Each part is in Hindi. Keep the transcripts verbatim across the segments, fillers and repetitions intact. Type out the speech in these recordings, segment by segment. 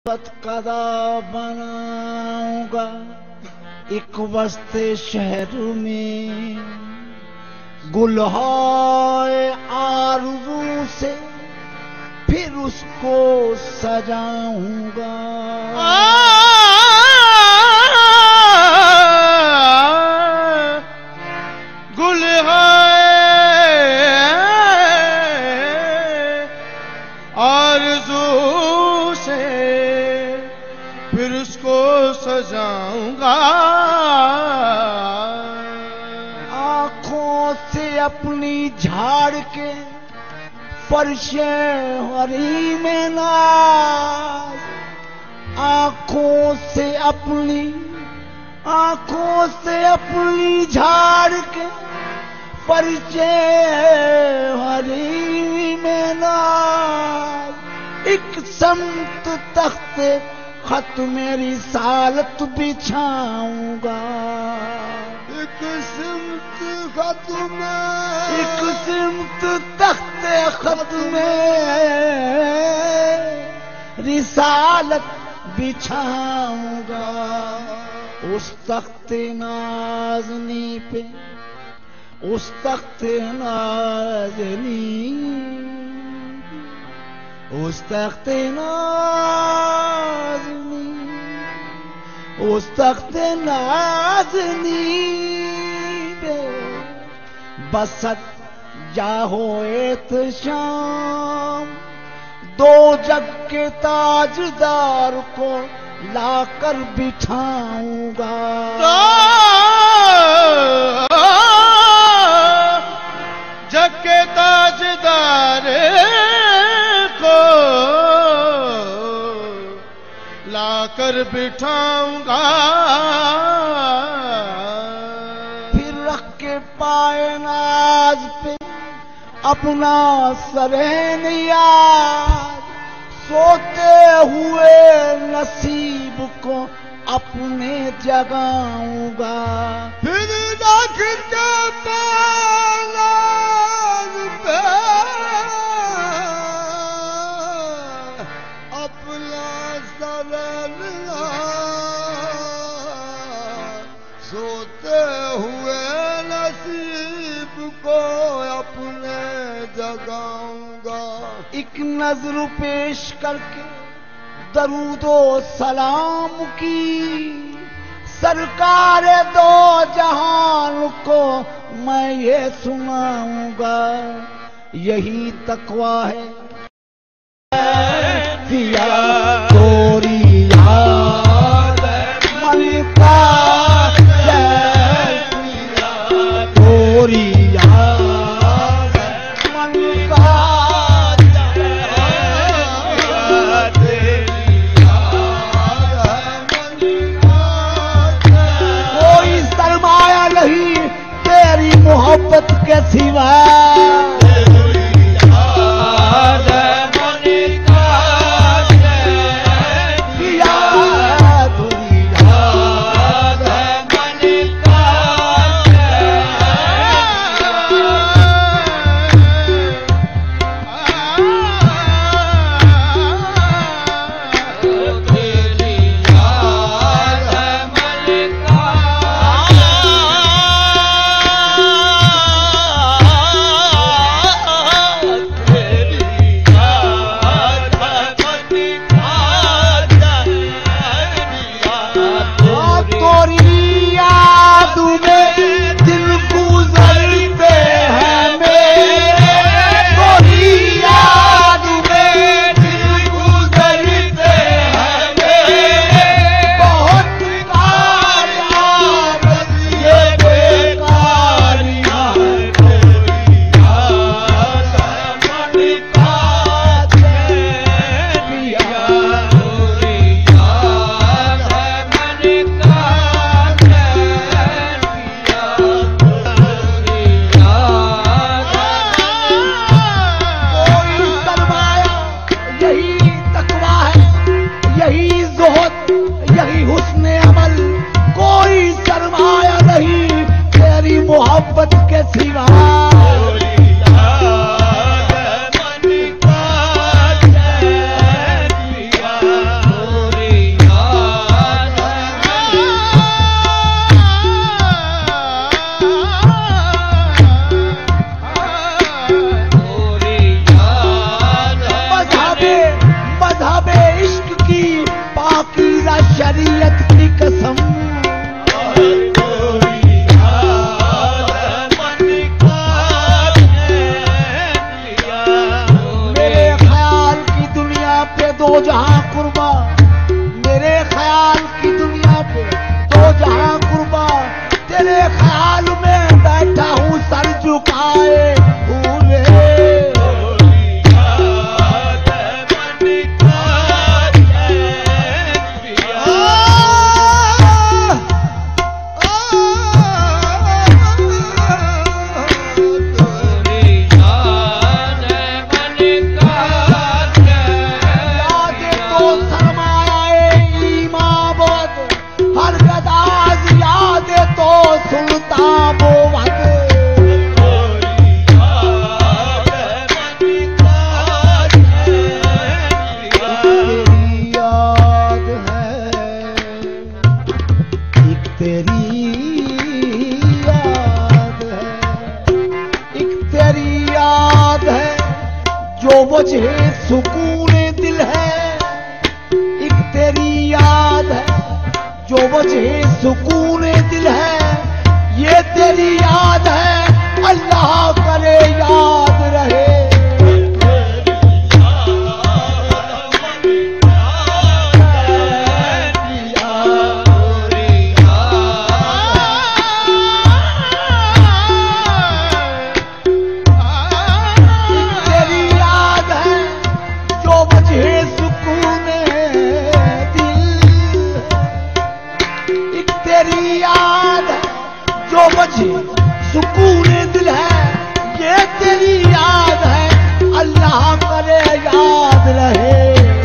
कदा बनाऊंगा एक वस्ते शहर में, गुलहाए आरज़ू से फिर उसको सजाऊंगा। गुलहाए आरज़ू से फिर उसको सजाऊंगा। आंखों से अपनी झाड़ के फर्शे हरी में नाज, आंखों से अपनी आंखों से अपनी झाड़ के फर्शे हरी में नाज, एक समत तख्त खत मेरी सालत बिछाऊंगा। एक सिमत खत में एक सिमत तख्त खत में रिसालत बिछाऊंगा। उस तख्त नाज़नी पे, उस तख्त नाज़नी, उस तख्त नाज़नी, उस तख्त नाज़नी पे बसत जाहो एत शाम, दो जग के ताजदार को लाकर बिठाऊंगा। जग के ताजदार को लाकर बिठाऊंगा। फिर रख के पाए नाज पे अपना सरे नियाज, सोते हुए नसीब को अपने जगाऊंगा। फिर रख के पाए नाज पे अपना सरे नियाज, सोते हुए नसीब को अपने जगाऊंगा। एक नजर पेश करके दरूदो सलाम की, सरकार दो जहान को मैं ये सुनाऊंगा। यही तकवा है पिया गोरी याद मन का, पिया गोरी याद मन का, कोई सरमाया नहीं तेरी मोहब्बत के सिवा। मेरे ख्याल की दुनिया पे दो जहां कुर्बा, तेरे ख्याल में बैठा हूँ सर झुकाए हुए। मुझे सुकून दिल है, एक तेरी याद है जो मुझे सुकून दिल है, ये तेरी याद है अल्लाह करे याद रहे। सुकून दिल है, ये तेरी याद है अल्लाह करे याद रहे।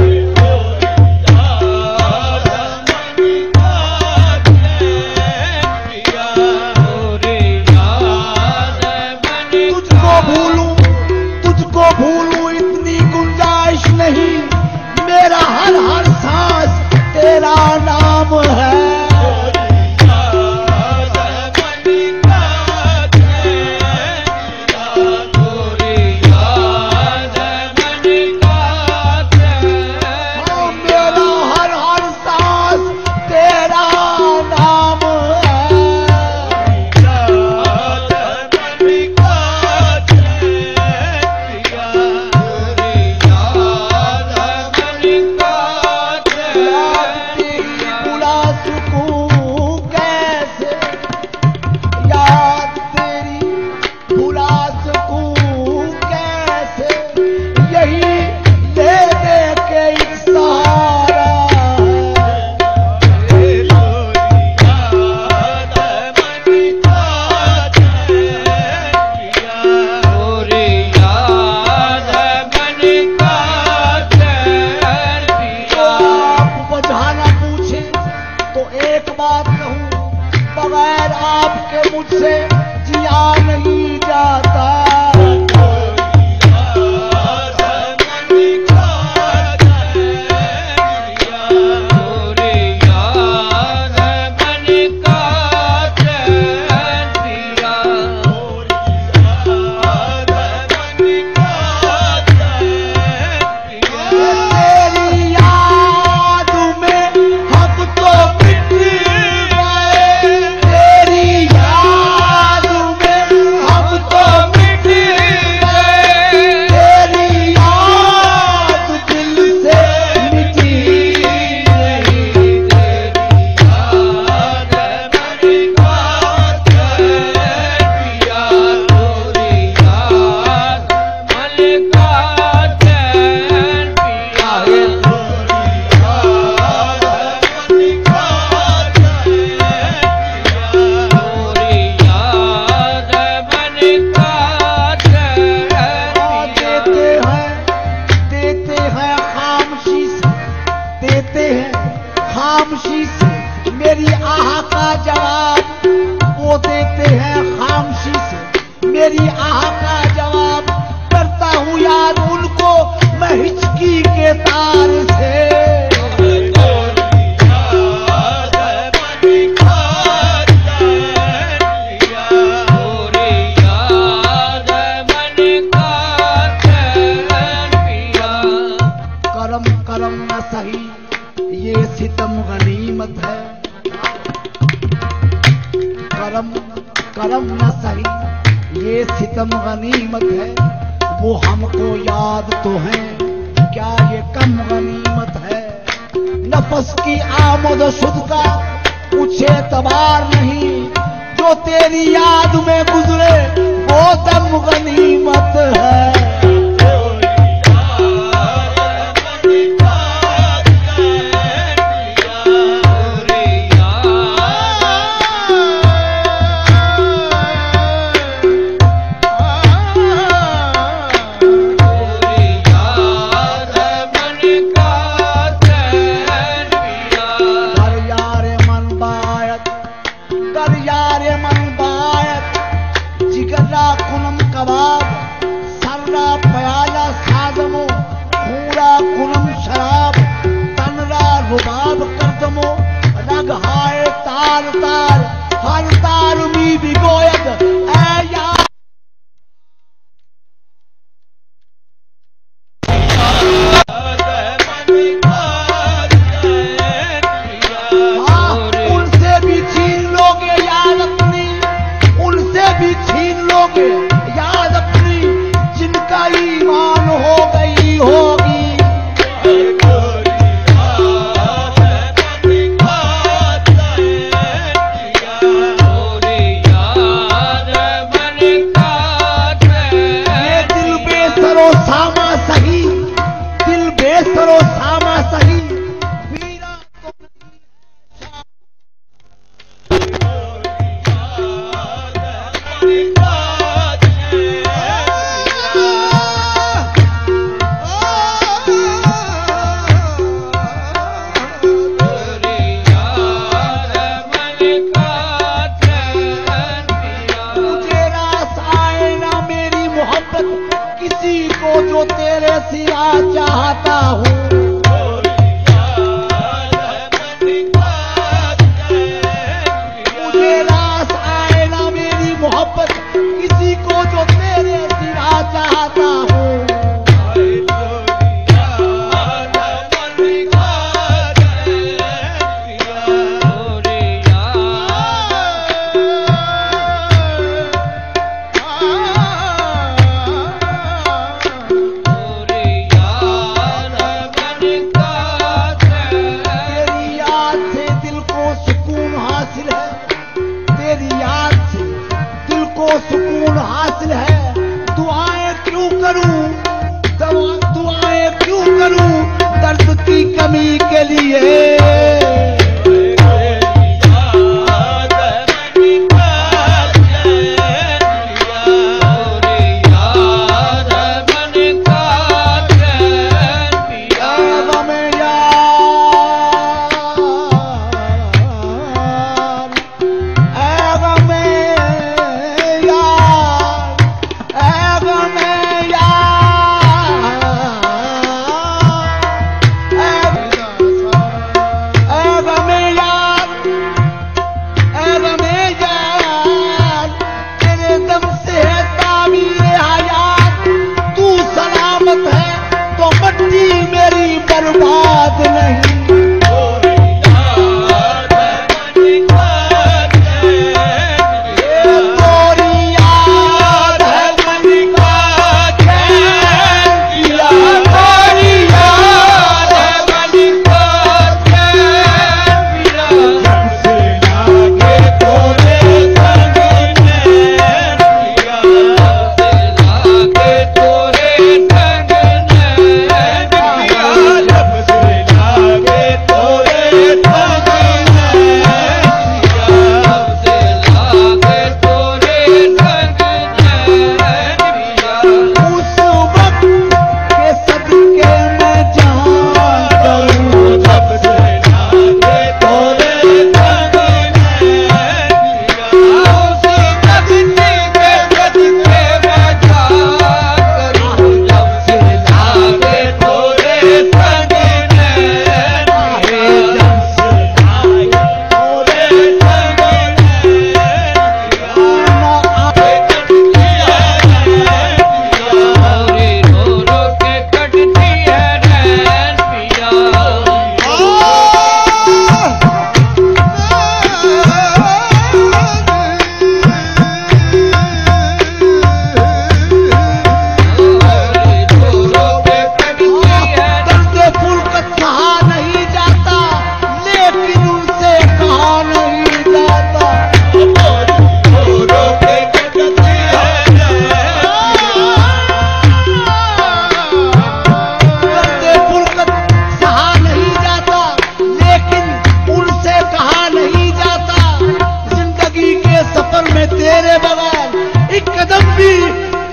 तुझको भूलूं तुझको भूलूं इतनी गुंजाइश नहीं, मेरा हर हर सांस तेरा नाम है। मुझसे जिया नहीं जाता। खामोशी से मेरी आह का जवाब वो देते हैं, खामोशी से मेरी आह का जवाब करता हूँ याद उनको मैं हिचकी के तार से। करम करम न सही ये सितम गनीमत है, करम करम न सही ये सितम गनीमत है, वो हमको याद तो है क्या ये कम गनीमत है। तपस की आमद शुद्ध का कुछ एतबार नहीं, जो तेरी याद में गुजरे वो दम गनीमत है।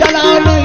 जलाने